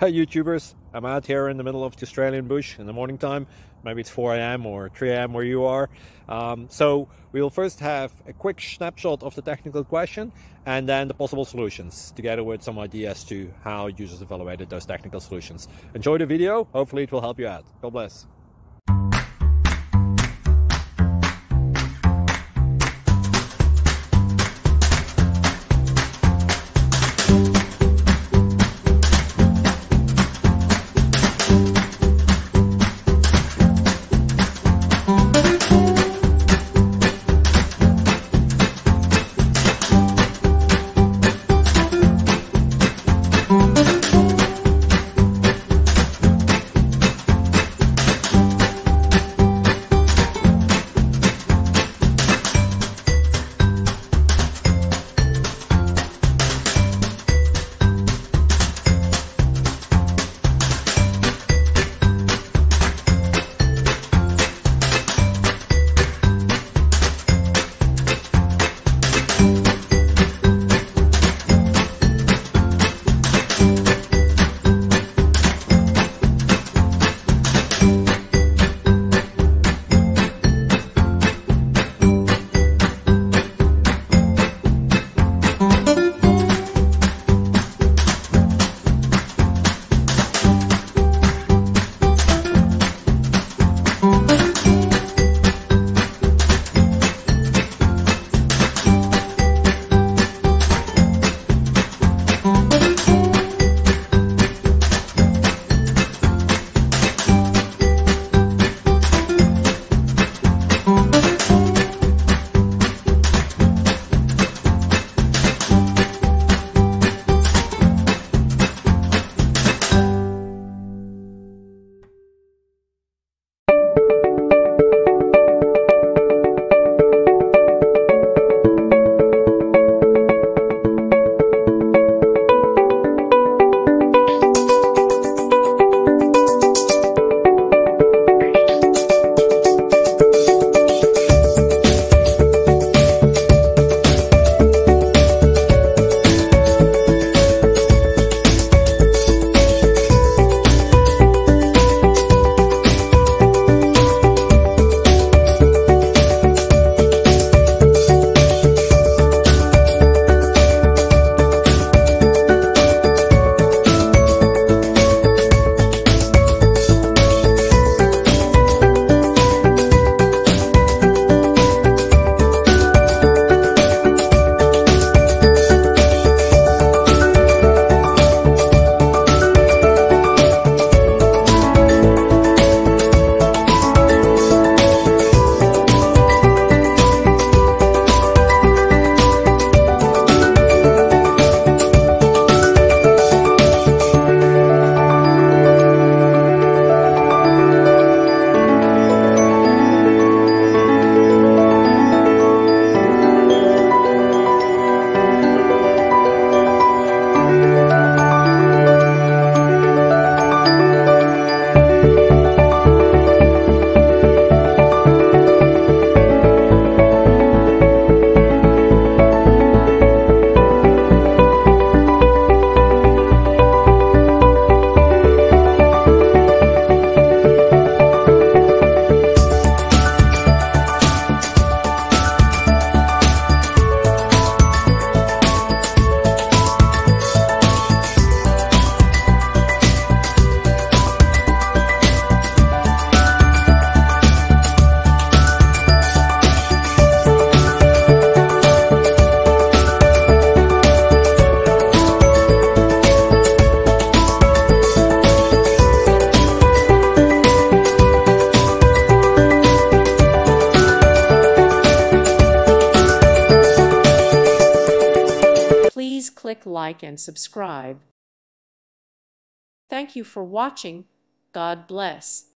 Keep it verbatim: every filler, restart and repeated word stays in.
Hey YouTubers, I'm out here in the middle of the Australian bush in the morning time. Maybe it's four A M or three A M where you are. Um, so we'll first have a quick snapshot of the technical question and then the possible solutions, together with some ideas to how users evaluated those technical solutions. Enjoy the video, hopefully it will help you out. God bless. Please click like and subscribe. Thank you for watching. God bless.